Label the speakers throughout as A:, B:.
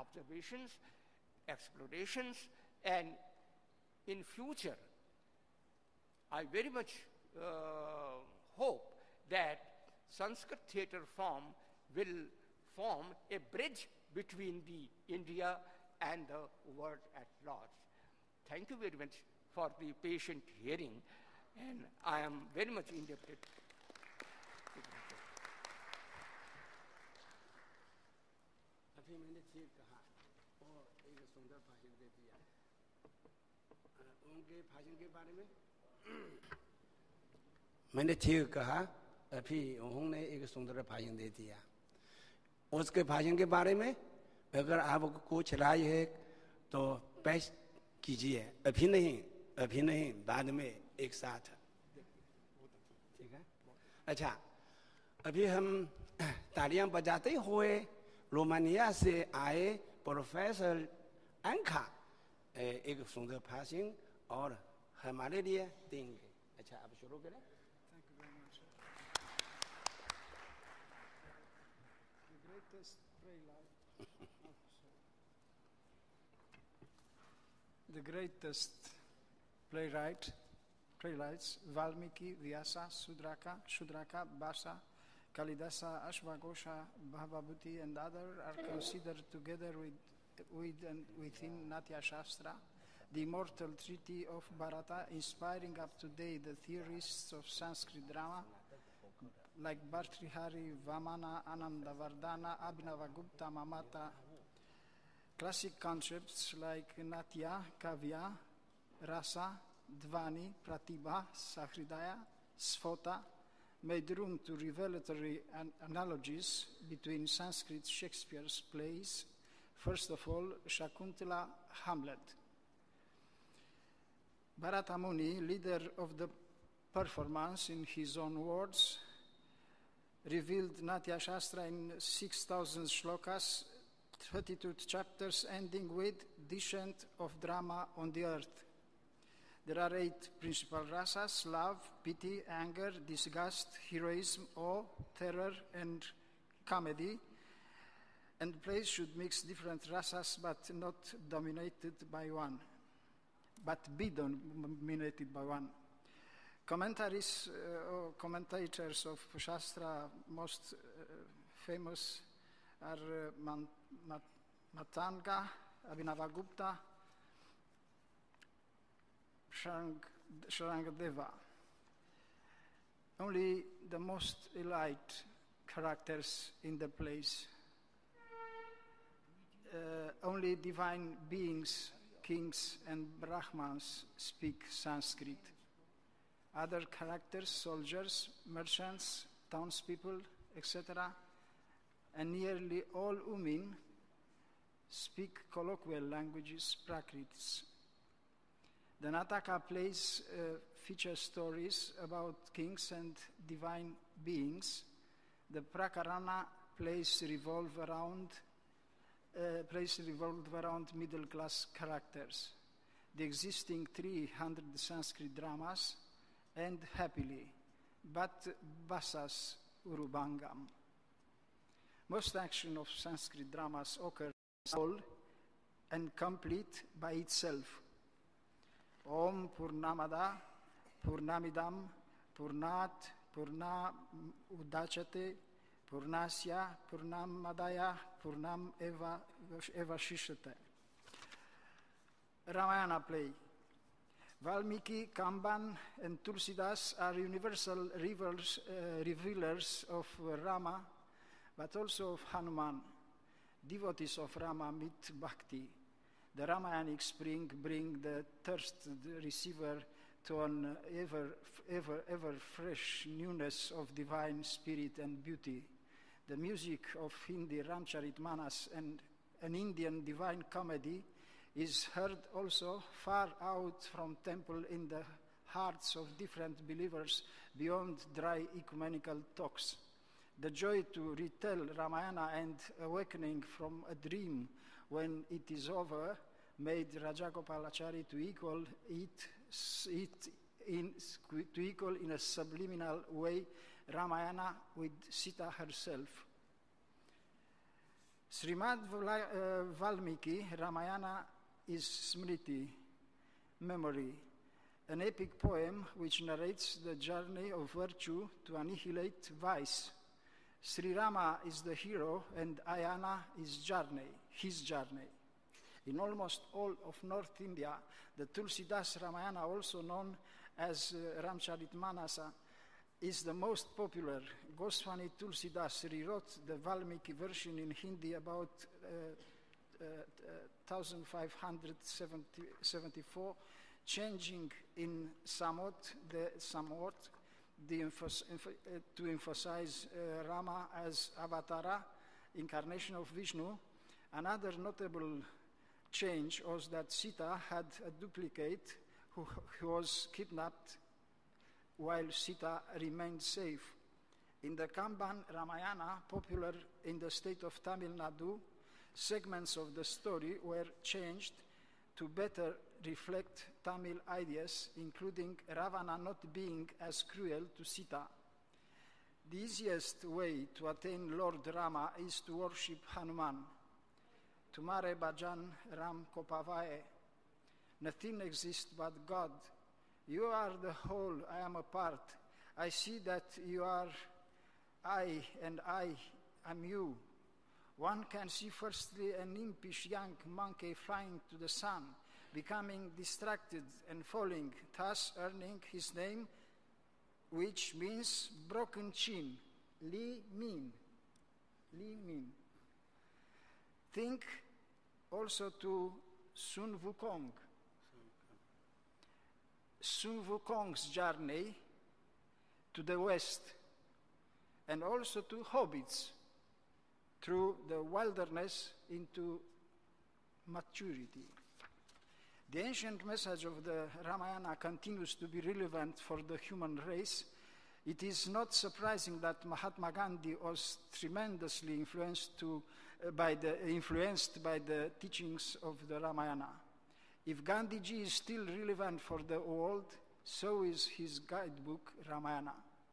A: observations, explorations, and in future, I very much hope that Sanskrit theatre form will form a bridge between the India and the world at large. Thank you very much for the patient hearing, and I am very much indebted.
B: अभी मैंने ठीक कहा और एक सुंदर भाषण दे दिया उनके भाषण के बारे में मैंने ठीक कहा अभी उन्होंने एक सुंदर भाषण दे दिया उसके भाषण के बारे में अगर आपको कुछ राय है तो पेश कीजिए अभी नहीं बाद में एक साथ ठीक है अच्छा अभी हम तालियां बजाते हुए रोमानिया से आए प्रोफेसर अंका एक सुंदर भाषण और हमारे लिए देंगे अच्छा आप शुरू करें
C: Thank you very much. The greatest playwrights, Valmiki, Vyasa, Shudraka, Basa, Kalidasa, Ashwagosha, Bhavabhuti, and others are considered together with and within Natya Shastra, the immortal treaty of Bharata, inspiring up to date the theorists of Sanskrit drama like Bhartrihari, Vamana, Anandavardhana, Abhinavagupta, Mamata. Classic concepts like Natya, Kavya, Rasa, Dvani, Pratibha, Sahridaya, Sphota made room to revelatory analogies between Sanskrit Shakespeare's plays, first of all Shakuntala, Hamlet. Bharata Muni, leader of the performance in his own words, revealed Natya Shastra in 6,000 shlokas, 32 chapters ending with descent of drama on the earth. There are 8 principal rasas: love, pity, anger, disgust, heroism, awe, terror, and comedy. And plays should mix different rasas but not dominated by one, but be dominated by one. Commentators of Shastra, most famous are Matanga, Abhinavagupta, Sharangadeva. Only the most elite characters in the plays, only divine beings, kings and Brahmans speak Sanskrit. Other characters, soldiers, merchants, townspeople, etc., and nearly all women speak colloquial languages, Prakrits. The Nataka plays feature stories about kings and divine beings. The Prakarana plays revolve around middle-class characters. The existing 300 Sanskrit dramas end happily, but Basas Urubangam. Most action of Sanskrit dramas occurs whole and complete by itself. Om Purnamada, Purnamidam, Purnat, Purna Udachate, Purnasya, Purnam Madaya, Purnam Eva Shishate. Ramayana play. Valmiki, Kamban, and Tulsidas are universal revealers of Rama, but also of Hanuman. Devotees of Rama meet Bhakti. The Ramayanic spring bring the thirsted receiver to an ever fresh newness of divine spirit and beauty. The music of Hindi Ramcharitmanas and an Indian divine comedy is heard also far out from temple in the hearts of different believers beyond dry ecumenical talks. The joy to retell Ramayana and awakening from a dream when it is over made Rajagopalachari to equal in a subliminal way Ramayana with Sita herself. Valmiki Ramayana is Smriti, memory, an epic poem which narrates the journey of virtue to annihilate vice. Sri Rama is the hero and Ayana is his journey. In almost all of North India, the Tulsidas Ramayana, also known as Ramcharitmanasa, is the most popular. Goswami Tulsidas rewrote the Valmiki version in Hindi about 1574, changing in somewhat to emphasize Rama as Avatara, incarnation of Vishnu. Another notable change was that Sita had a duplicate who was kidnapped while Sita remained safe. In the Kamban Ramayana, popular in the state of Tamil Nadu, segments of the story were changed to better reflect Tamil ideas, including Ravana not being as cruel to Sita. The easiest way to attain Lord Rama is to worship Hanuman. Tumare bhajan Ram ko pavaye. Nothing exists but God. You are the whole, I am a part. I see that you are I, and I am you. One can see firstly an impish young monkey flying to the sun, becoming distracted and falling, thus earning his name, which means broken chin, Li Min. Li Min. Think also to Sun Wukong. Sun Wukong's journey to the west, and also to hobbits through the wilderness into maturity. The ancient message of the Ramayana continues to be relevant for the human race. It is not surprising that Mahatma Gandhi was tremendously influenced by the teachings of the Ramayana. If Gandhiji is still relevant for the world, so is his guidebook, Ramayana.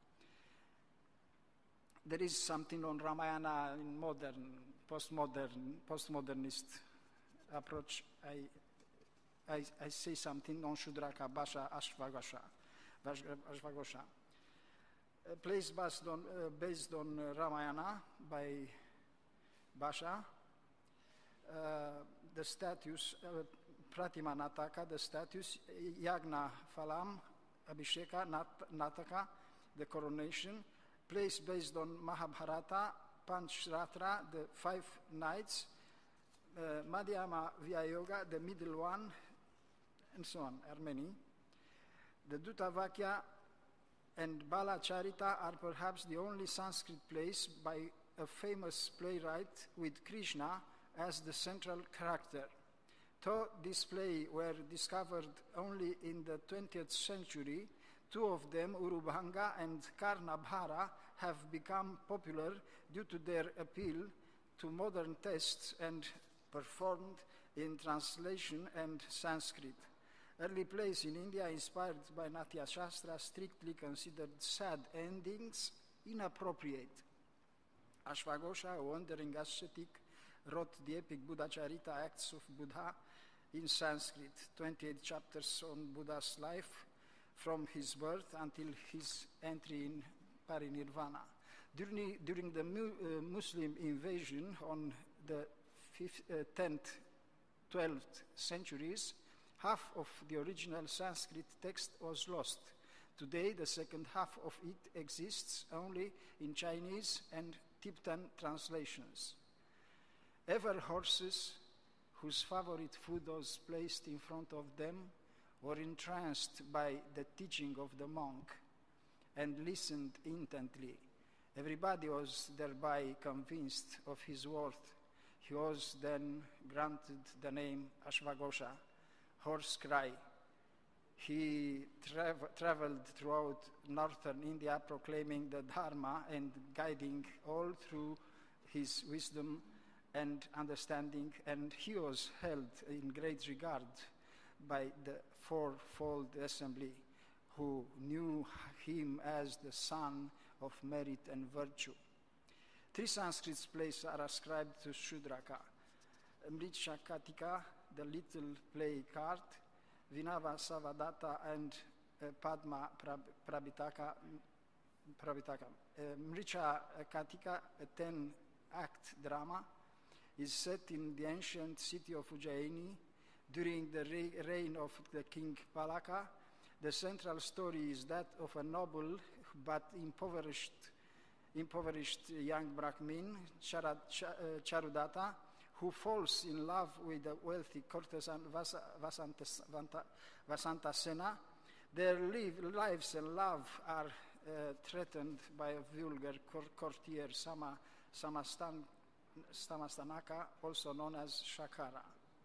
C: There is something on Ramayana in postmodernist approach. I say something on Shudraka Bhasha Ashvagosha. A place based on Ramayana by Bhasha. The statues, Pratima Nataka, the statues, Yagna Phalam, Abhisheka, Nataka, the coronation. Place based on Mahabharata, Panchratra, the 5 nights, Madhyama Vyayoga, the middle one, and so on, are many. The Dutavakya and Bala Charita are perhaps the only Sanskrit plays by a famous playwright with Krishna as the central character. Though these plays were discovered only in the 20th century, 2 of them, Urubhanga and Karnabhara, have become popular due to their appeal to modern tastes and performed in translation and Sanskrit. Early plays in India, inspired by Natya Shastra, strictly considered sad endings inappropriate. Ashvagosha, a wandering ascetic, wrote the epic Buddha Charita, Acts of Buddha, in Sanskrit, 28 chapters on Buddha's life, from his birth until his entry in parinirvana. During the Muslim invasion on the 10th, 12th centuries, half of the original Sanskrit text was lost. Today, the second half of it exists only in Chinese and Tibetan translations. Ever horses, whose favorite food was placed in front of them, were entranced by the teaching of the monk and listened intently. Everybody was thereby convinced of his worth. He was then granted the name Ashvagosha, horse cry. He traveled throughout northern India proclaiming the Dharma and guiding all through his wisdom and understanding, and he was held in great regard by the fourfold assembly, who knew him as the son of merit and virtue. 3 Sanskrit plays are ascribed to Shudraka. Mricha Katika, the little play card, Vinava Savadatta, and Padma Prabhitaka. Mricha Katika, a 10-act drama, is set in the ancient city of Ujjaini during the reign of the king Palaka. The central story is that of a noble but impoverished young Brahmin, Charudatta, who falls in love with the wealthy courtesan Vasantasena. Their lives and love are threatened by a vulgar courtier, Samastanaka, also known as Shakara.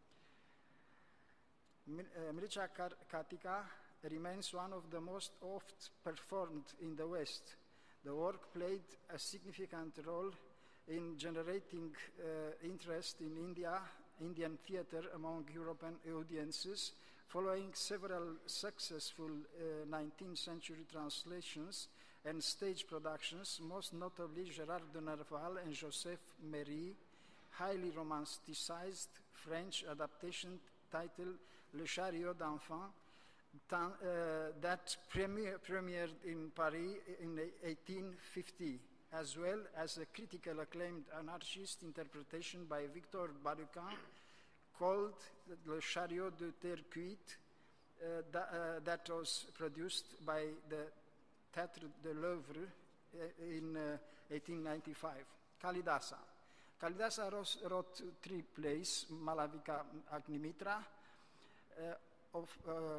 C: Mricha Katika remains one of the most oft performed in the West. The work played a significant role in generating interest in Indian theatre among European audiences, following several successful 19th century translations and stage productions, most notably Gérard de Nerval and Joseph Méry, highly romanticized French adaptation titled Le Chariot d'Enfant, that premiered in Paris in 1850, as well as a critical acclaimed anarchist interpretation by Victor Barucan called Le Chariot de Terre Cuite, that was produced by the Théâtre de l'Œuvre in 1895. Kalidasa. Kalidasa wrote 3 plays, Malavika Agnimitra, of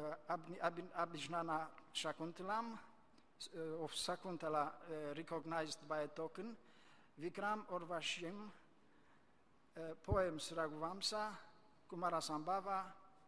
C: Abhijnana Shakuntalam, of Shakuntala recognized by a token, Vikram Urvashim, poems Raghuvamsa, Kumarasambhava,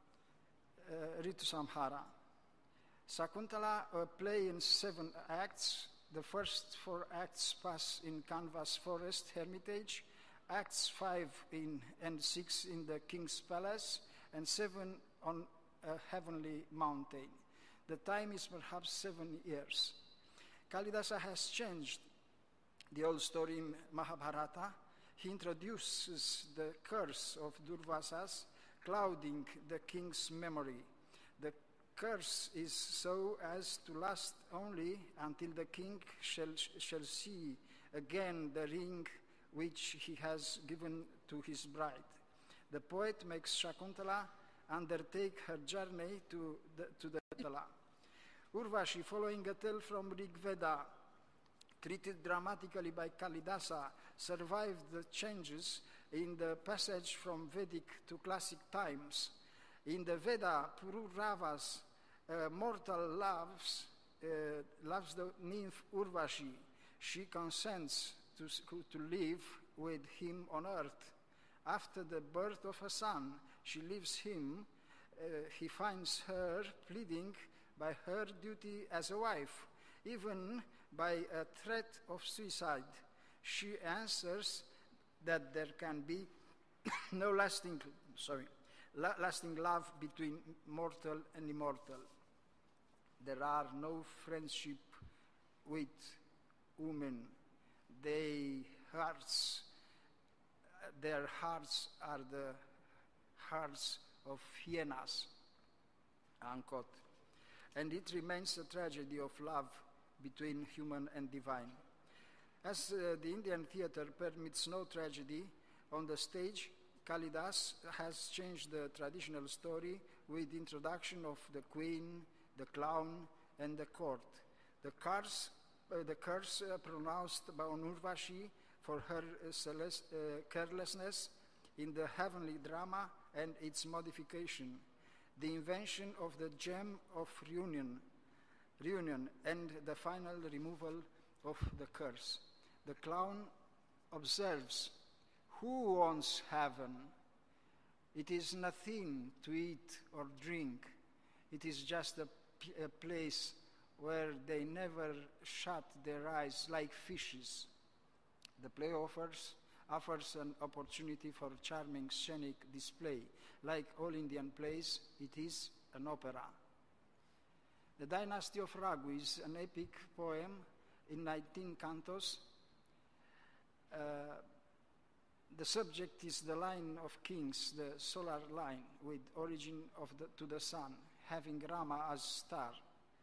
C: Ritusamhara. Shakuntala, a play in 7 acts. The first 4 acts pass in Canvas Forest Hermitage, acts 5 and 6 in the King's Palace, and 7 on a heavenly mountain. The time is perhaps 7 years. Kalidasa has changed the old story in Mahabharata. He introduces the curse of Durvasas, clouding the king's memory. The curse is so as to last only until the king shall see again the ring which he has given to his bride. The poet makes Shakuntala undertake her journey to the Tala. Urvashi, following a tale from Rig Veda, treated dramatically by Kalidasa, survived the changes in the passage from Vedic to classic times. In the Veda, Pururava's mortal loves the nymph Urvashi. She consents to live with him on earth. After the birth of a son, she leaves him. He finds her pleading by her duty as a wife, even by a threat of suicide. She answers that there can be no lasting love between mortal and immortal. There are no friendship with women. Their hearts are the hearts of hyenas, unquote. And it remains a tragedy of love between human and divine. As the Indian theatre permits no tragedy on the stage, Kalidas has changed the traditional story with the introduction of the queen, the clown, and the court. The curse pronounced by Urvashi for her carelessness in the heavenly drama and its modification, the invention of the gem of reunion, and the final removal of the curse. The clown observes, "Who wants heaven? It is nothing to eat or drink. It is just a place where they never shut their eyes like fishes." The play offers an opportunity for charming scenic display. Like all Indian plays, it is an opera. The Dynasty of Raghu is an epic poem in 19 cantos. The subject is the line of kings, the solar line, with origin to the sun, having Rama as star.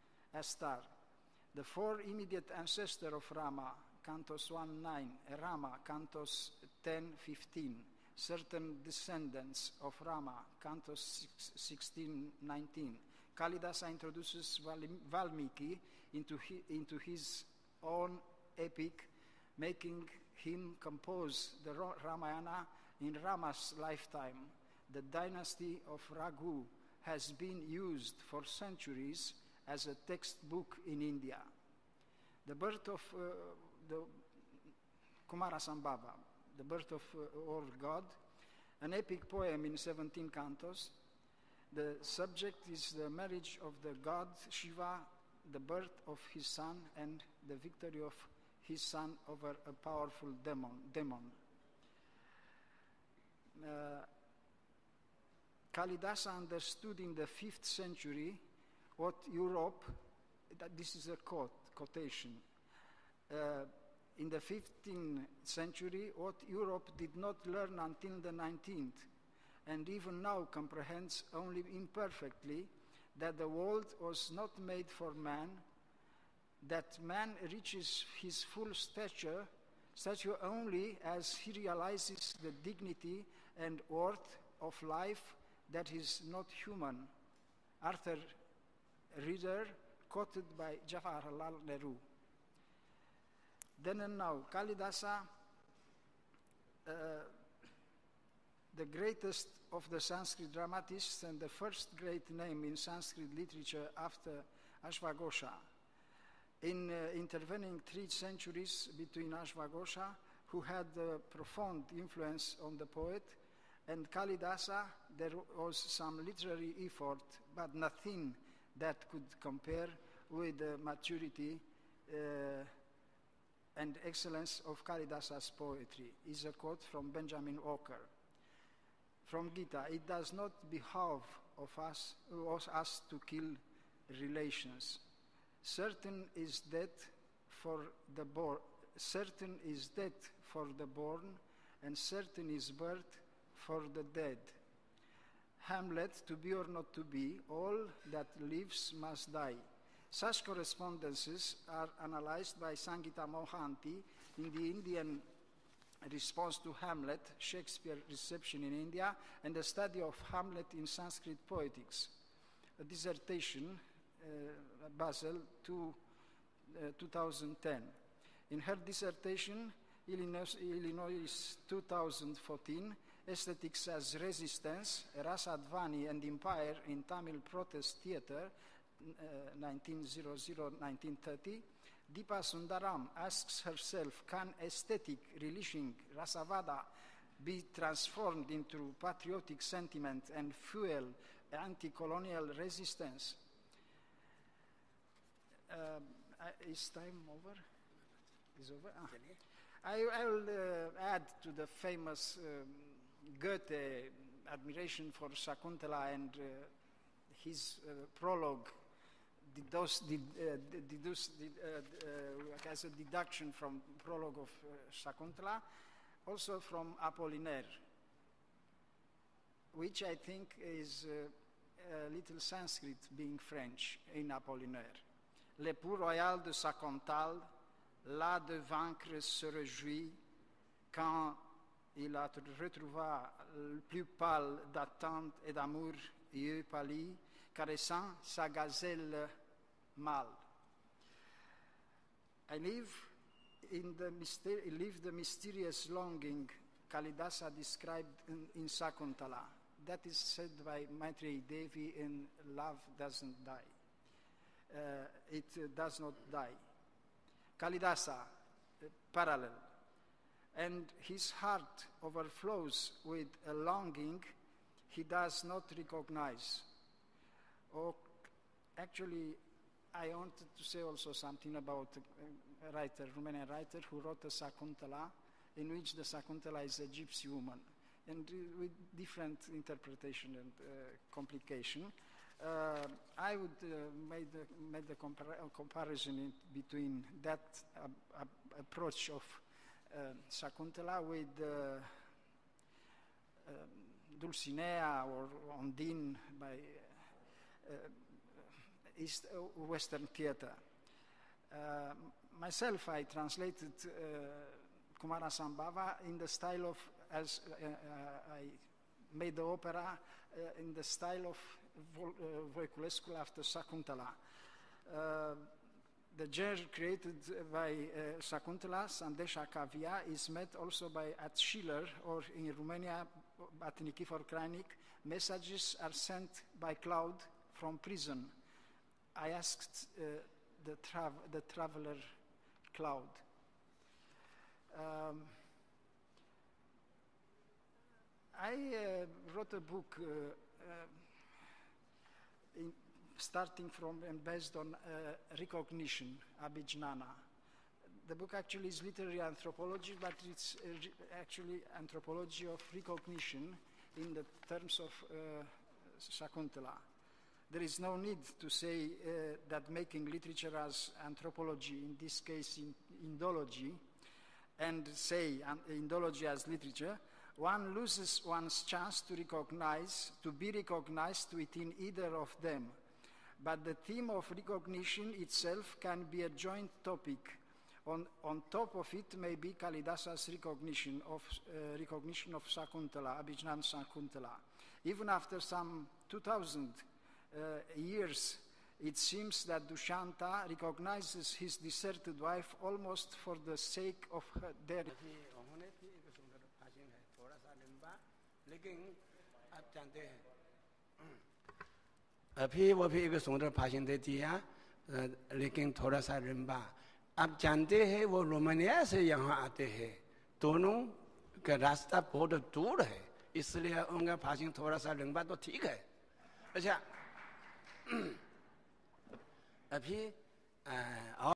C: The four immediate ancestors of Rama, Cantos 1:9, Rama, Cantos 10:15, certain descendants of Rama, Cantos 16:19. Kalidasa introduces Valmiki into his own epic, making him compose the Ramayana in Rama's lifetime. The dynasty of Raghu has been used for centuries as a textbook in India. The birth of the Kumarasambhava, the birth of our God, an epic poem in 17 cantos. The subject is the marriage of the god Shiva, the birth of his son, and the victory of his son over a powerful demon. Kalidasa understood in the 5th century what Europe, this is a quotation, in the 15th century what Europe did not learn until the 19th, and even now comprehends only imperfectly, that the world was not made for man, that man reaches his full stature only as he realizes the dignity and worth of life that is not human. Arthur Reader, quoted by Jawaharlal Nehru. Then and now, Kalidasa, the greatest of the Sanskrit dramatists and the first great name in Sanskrit literature after Ashvaghosha. In intervening 3 centuries between Ashvaghosha, who had a profound influence on the poet, and Kalidasa, there was some literary effort, but nothing that could compare with the maturity and excellence of Kalidasa's poetry. Is a quote from Benjamin Walker. From Gita, it does not behove of us to kill relations. Certain is death for the born, and certain is birth for the dead. Hamlet, to be or not to be, all that lives must die. Such correspondences are analyzed by Sangita Mohanty in the Indian response to Hamlet, Shakespeare's reception in India, and the study of Hamlet in Sanskrit poetics. A dissertation, Basel, 2010. In her dissertation, Illinois 2014, Aesthetics as Resistance, Rasadvani and Empire in Tamil Protest Theatre, 1900-1930, Deepa Sundaram asks herself, can aesthetic relishing Rasavada be transformed into patriotic sentiment and fuel anti-colonial resistance? Is time over? Is over? I will add to the famous Goethe admiration for Shakuntala and his prologue as a deduction from prologue of Shakuntala, also from Apollinaire, which I think is a little Sanskrit being French in Apollinaire. L'époux royal de Shakuntala, là de vaincre se réjouit, quand il la retrouva plus pâle d'attente et d'amour, yeux pâlis, caressant sa gazelle mâle. I live the mysterious longing Kalidasa described in Shakuntala. That is said by Maitreyi Devi in Love Doesn't Die. It does not die. Kalidasa, parallel. And his heart overflows with a longing he does not recognize. Or actually, I wanted to say also something about a writer, Romanian writer, who wrote a Shakuntala, in which the Shakuntala is a gypsy woman, and with different interpretation and complication. I would make the comparison between that approach of Shakuntala with Dulcinea or Ondine by Western theater. Myself, I translated Kumarasambhava in the style of, as I made the opera in the style of Voiculescu after Shakuntala. The genre created by Shakuntala, Sandeșa Cavia, is met also by at Schiller, or in Romania, at Nikifor Crainic. Messages are sent by cloud from prison. I asked the traveler cloud. I wrote a book starting from and based on recognition, Abhijnana. The book actually is literary anthropology, but it's actually anthropology of recognition in the terms of Shakuntala. There is no need to say that making literature as anthropology, in this case in Indology, and say Indology as literature, one loses one's chance to be recognized within either of them. But the theme of recognition itself can be a joint topic. On top of it may be Kalidasa's recognition of Shakuntala, Abhijnan Shakuntala. Even after some 2000 years, it seems that Dushanta recognizes his deserted wife almost for the sake of their...
B: अभी वो भी एक सुंदर भाषण देती है, लेकिन थोड़ा सा रिम्बा. आप जानते हैं वो रोमानिया से यहाँ आते हैं, दोनों का रास्ता बहुत दूर है, इसलिए उनका भाषण थोड़ा सा रिम्बा तो ठीक है. अच्छा, अभी